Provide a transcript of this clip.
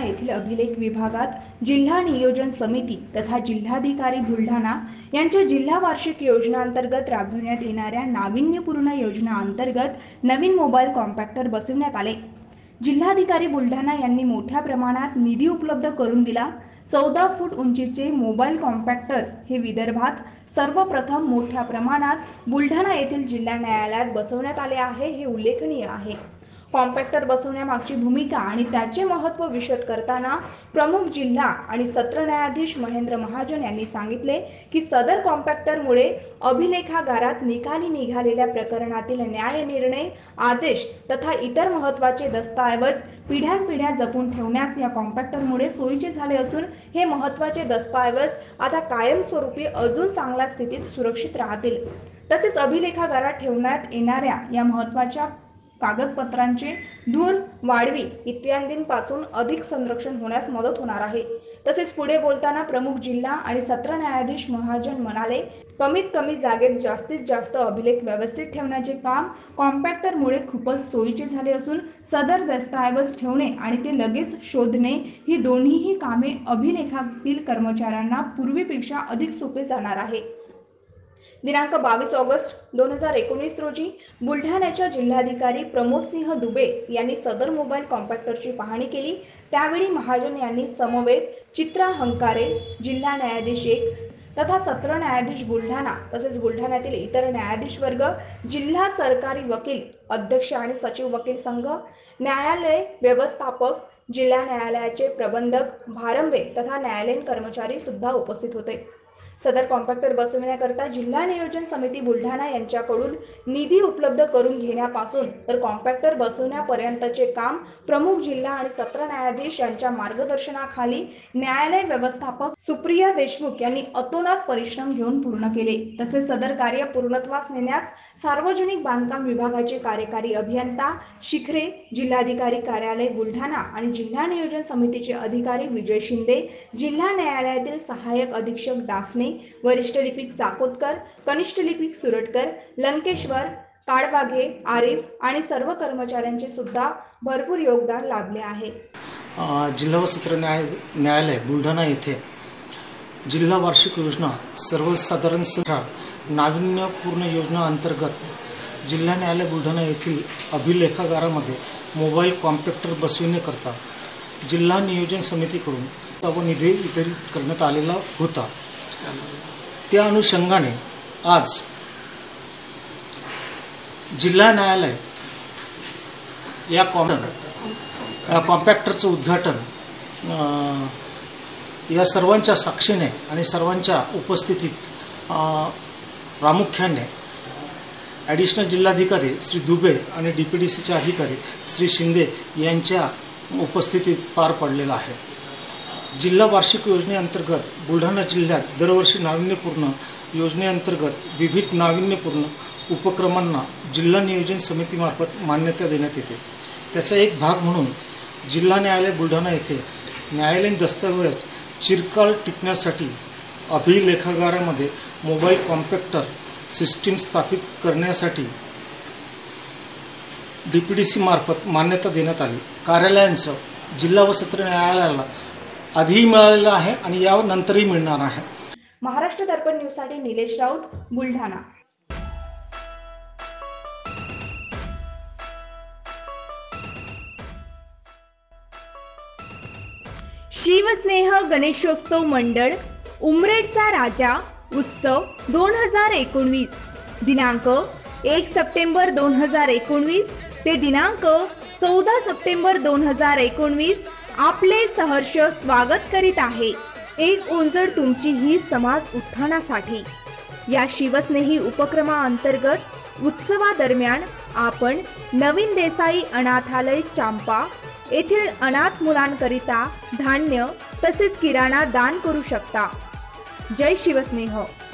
येथील अभिलेख विभागात जिल्हा नियोजन समिती तथा जिल्हाधिकारी बुलढाणा यांच्या जिल्हा वार्षिक योजना अंतर्गत राबविण्यात येणाऱ्या नाविन्यपूर्ण योजना अंतर्गत नवीन मोबाईल कॉम्पॅक्टर बसवण्यात आले। जिल्हाधिकारी बुलढाणा यांनी मोठ्या प्रमाणात निधी उपलब्ध करून दिला। 14 फूट उंचीचे मोबाईल कॉम्पॅक्टर हे विदर्भात सर्वप्रथम मोठ्या प्रमाणात बुलढाणा येथील जिल्हा न्यायालयात बसवण्यात आले आहे, हे उल्लेखनीय आहे। कॉम्पॅक्टर बसवण्यामागची भूमिका आणि त्याचे महत्त्व विशद करताना प्रमुख जिल्हा आणि सत्र न्यायाधीश महेंद्र महाजन यांनी सांगितले की सदर कॉम्पॅक्टरमुळे अभिलेखागारात निकाली निघालेल्या प्रकरणातील न्याय निर्णय, आदेश तथा इतर महत्त्वाचे दस्तऐवज पिढ्यानपिढ्या जपून ठेवण्यास या कॉम्पॅक्टरमुळे सोयीचे झाले असून हे महत्त्वाचे दस्तऐवज आता कायमस्वरूपी अजून चांगल्या स्थितीत सुरक्षित राहतील। तसेच अभिलेखागारात ठेवण्यात येणाऱ्या या महत्त्वाच्या कागदपत्रांचे धूळ, वाळवी इत्यादींपासून अधिक संरक्षण होण्यास मदत होणार आहे। तसेच पुढे बोलताना प्रमुख जिल्हा आणि सत्र न्यायाधीश महाजन म्हणाले, कमीत कमी जागेत जास्तीत जास्त अभिलेख व्यवस्थित ठेवण्याचे काम कॉम्पॅक्टरमुळे खूपच सोयीचे झाले असून सदर दस्तऐवज ठेवणे आणि ते लगेच शोधणे ही दोन्हीही कामे अभिलेखातील कर्मचाऱ्यांना पूर्वीपेक्षा अधिक सोपे जाणार आहे। दिनांक 22 ऑगस्ट 2019 रोजी बुलढाण्याच्या जिल्हाधिकारी प्रमोद सिंह दुबे यांनी सदर मोबाईल कॉम्पॅक्टरची पाहणी केली। त्यावेळी महाजन यांनी समवेत चित्रा हंकारे, जिल्हा न्यायाधीश 1 तथा सत्र न्यायाधीश बुलढाणा तसेच बुलढाण्यातील इतर न्यायाधीश वर्ग, जिल्हा सरकारी वकील अध्यक्ष आणि सचिव वकील संघ, न्यायालय व्यवस्थापक, जिल्हा न्यायालयाचे प्रबंधक भारंबे तथा न्यायालयीन कर्मचारी सुद्धा उपस्थित होते। सदर कॉम्पॅक्टर बसवण्याकरता जिल्हा नियोजन समिती बुलढाणा यांच्याकडून निधी उपलब्ध करून घेण्यापासून तर कॉम्पॅक्टर बसवण्यापर्यंतचे काम प्रमुख जिल्हा आणि सत्र न्यायाधीश यांच्या मार्गदर्शनाखाली न्यायालय व्यवस्थापक सुप्रिया देशमुख यांनी अतोनात परिश्रम घेऊन पूर्ण केले। तसेच सदर कार्य पूर्णत्वास नेण्यास सार्वजनिक बांधकाम विभागाचे कार्यकारी अभियंता शिखरे, जिल्हाधिकारी कार्यालय बुलढाणा आणि जिल्हा नियोजन समितीचे अधिकारी विजय शिंदे, जिल्हा न्यायालयातील सहाय्यक अधीक्षक डाफणे, वरिष्ठ लिपिक चाकोतकर, कनिष्ठ लिपिक सुरटकर, लंकेश्वर, काळवाघे, आरिफ आणि सर्व कर्मचाऱ्यांचे सुद्धा भरपूर योगदान लाभले आहे। जिल्हा व सत्र न्यायालय बुलढाणा येथे जिल्हा वार्षिक योजना सर्वसाधारण सभा नाविन्यपूर्ण योजना अंतर्गत जिल्हा न्यायालय बुलढाणा येथील अभिलेखागारामध्ये मोबाईल कॉम्पॅक्टर बसविण्याकरता जिल्हा नियोजन समितीकडून निधी वितरित करण्यात आलेला होता। त्या अनुषंगाने आज जिल्हा न्यायालय या कॉम्पॅक्टरचं उद्घाटन या सर्वांच्या साक्षीने आणि सर्वांच्या उपस्थितीत प्रामुख्याने ॲडिशनल जिल्हाधिकारी श्री दुबे आणि DPDCचे अधिकारी श्री शिंदे यांच्या उपस्थितीत पार पडलेला आहे। जिल्हा वार्षिक योजनेअंतर्गत बुलढाणा जिल्ह्यात दरवर्षी नाविन्यपूर्ण योजनेअंतर्गत विविध नाविन्यपूर्ण उपक्रमांना जिल्हा नियोजन समितीमार्फत मान्यता देण्यात येते। त्याचा एक भाग म्हणून जिल्हा न्यायालय बुलढाणा येथे न्यायालयीन दस्तऐवज चिरकाल टिकण्यासाठी अभिलेखागारामध्ये मोबाईल कॉम्पॅक्टर सिस्टीम स्थापित करण्यासाठी DPDC मार्फत मान्यता देण्यात आली। कार्यालयांचं जिल्हा व सत्र न्यायालयाला आधीही मिळालेलं आहे आणि यानंतरही मिळणार आहे। महाराष्ट्र दर्पण न्यूजसाठी निलेश राऊत, बुलढाणा। शिवस्नेह गणेशोत्सव मंडळ उमरेडचा राजा उत्सव 2019 दिनांक 1 सप्टेंबर 2019 ते दिनांक 14 सप्टेंबर 2019 आपले सहर्ष स्वागत करीत आहे। एक ओंजळ तुमची ही समाज उत्थानासाठी या शिवस्नेही उपक्रमाअंतर्गत उत्सवादरम्यान आपण नवीन देसाई अनाथालय चांपा येथील अनाथ मुलांकरिता धान्य तसेच किराणा दान करू शकता। जय शिवस्नेह।